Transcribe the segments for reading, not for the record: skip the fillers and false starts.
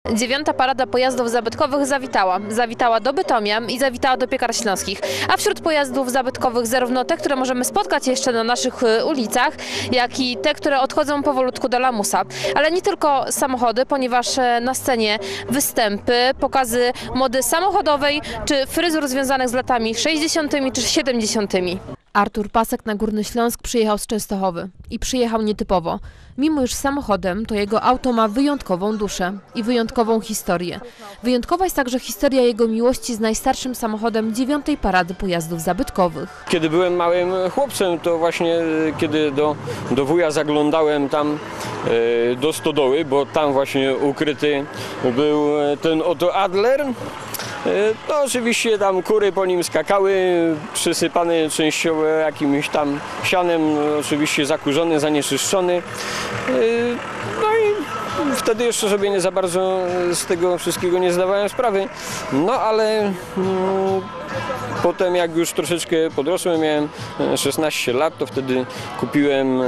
9. Parada Pojazdów Zabytkowych zawitała do Bytomia i zawitała do Piekar Śląskich. A wśród pojazdów zabytkowych zarówno te, które możemy spotkać jeszcze na naszych ulicach, jak i te, które odchodzą powolutku do lamusa. Ale nie tylko samochody, ponieważ na scenie występy, pokazy mody samochodowej czy fryzur związanych z latami 60. czy 70. Artur Pasek na Górny Śląsk przyjechał z Częstochowy i przyjechał nietypowo. Mimo iż samochodem, to jego auto ma wyjątkową duszę i wyjątkową historię. Wyjątkowa jest także historia jego miłości z najstarszym samochodem 9. Parady Pojazdów Zabytkowych. Kiedy byłem małym chłopcem, to właśnie kiedy do wuja zaglądałem tam do stodoły, bo tam właśnie ukryty był ten oto Adler. To oczywiście tam kury po nim skakały, przysypany częściowo jakimś tam sianem, oczywiście zakurzony, zanieczyszczony. No i wtedy jeszcze sobie nie za bardzo z tego wszystkiego nie zdawałem sprawy. No ale potem jak już troszeczkę podrosłem, miałem 16 lat, to wtedy kupiłem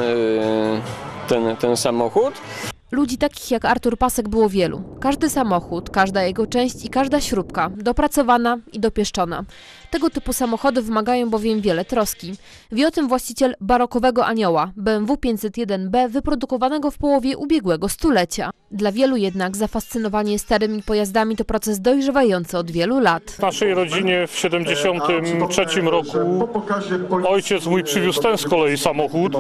ten samochód. Ludzi takich jak Artur Pasek było wielu. Każdy samochód, każda jego część i każda śrubka dopracowana i dopieszczona. Tego typu samochody wymagają bowiem wiele troski. Wie o tym właściciel barokowego anioła BMW 501B wyprodukowanego w połowie ubiegłego stulecia. Dla wielu jednak zafascynowanie starymi pojazdami to proces dojrzewający od wielu lat. W naszej rodzinie w 1973 roku ojciec mój przywiózł ten z kolei samochód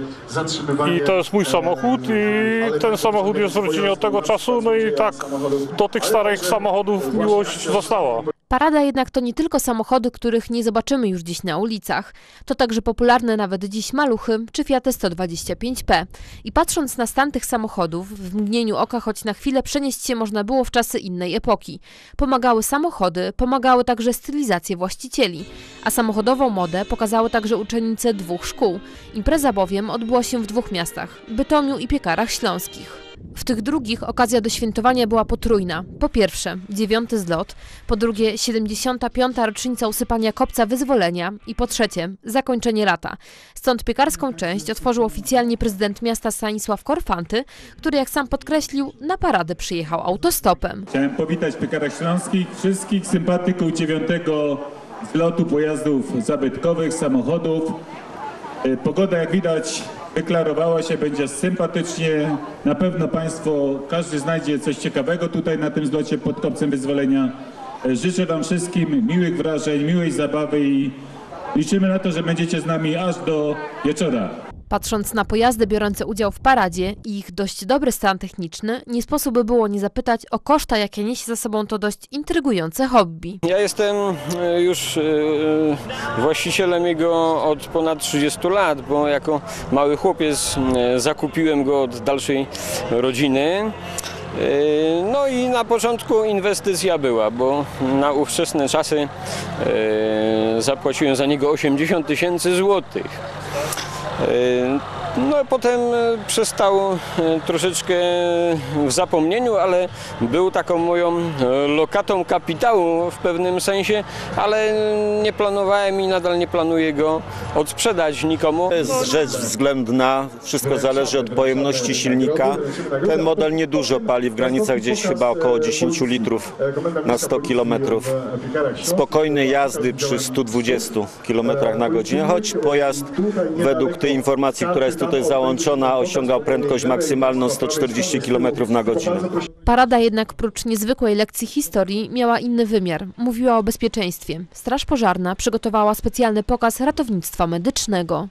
i to jest mój samochód i ten samochód jest w rodzinie od tego czasu, no i tak do tych starych samochodów miłość została. Parada jednak to nie tylko samochody, których nie zobaczymy już dziś na ulicach. To także popularne nawet dziś maluchy czy Fiaty 125P. I patrząc na stan tych samochodów, w mgnieniu oka choć na chwilę przenieść się można było w czasy innej epoki. Pomagały samochody, pomagały także stylizacje właścicieli. A samochodową modę pokazały także uczennice 2 szkół. Impreza bowiem odbyła się w 2 miastach, Bytomiu i Piekarach Śląskich. W tych drugich okazja do świętowania była potrójna. Po pierwsze 9. zlot, po drugie 75. rocznica usypania Kopca Wyzwolenia i po trzecie zakończenie lata. Stąd piekarską część otworzył oficjalnie prezydent miasta Stanisław Korfanty, który jak sam podkreślił na paradę przyjechał autostopem. Chciałem powitać w Piekarach Śląskich wszystkich sympatyków 9. zlotu pojazdów zabytkowych, samochodów. Pogoda jak widać deklarowała się, będzie sympatycznie. Na pewno Państwo, każdy znajdzie coś ciekawego tutaj na tym zlocie pod Kopcem Wyzwolenia. Życzę Wam wszystkim miłych wrażeń, miłej zabawy i liczymy na to, że będziecie z nami aż do wieczora. Patrząc na pojazdy biorące udział w paradzie i ich dość dobry stan techniczny, nie sposób by było nie zapytać o koszta, jakie niesie za sobą to dość intrygujące hobby. Ja jestem już właścicielem jego od ponad 30 lat, bo jako mały chłopiec zakupiłem go od dalszej rodziny. No i na początku inwestycja była, bo na ówczesne czasy zapłaciłem za niego 80 000 złotych. No potem przestał troszeczkę w zapomnieniu, ale był taką moją lokatą kapitału w pewnym sensie, ale nie planowałem i nadal nie planuję go odsprzedać nikomu. To jest rzecz względna, wszystko zależy od pojemności silnika. Ten model niedużo pali, w granicach gdzieś chyba około 10 litrów na 100 km. Spokojnej jazdy przy 120 km na godzinę, choć pojazd według tej informacji, która jest tutaj załączona, osiągał prędkość maksymalną 140 km na godzinę. Parada jednak prócz niezwykłej lekcji historii miała inny wymiar. Mówiła o bezpieczeństwie. Straż Pożarna przygotowała specjalny pokaz ratownictwa medycznego.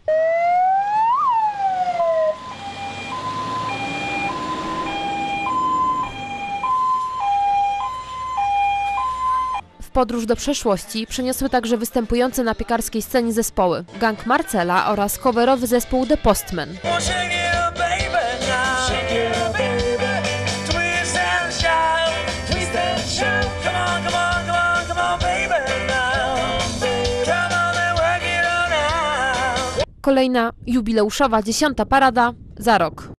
Podróż do przeszłości przyniosły także występujące na piekarskiej scenie zespoły Gang Marcela oraz coverowy zespół The Postmen. Kolejna jubileuszowa 10. parada za rok.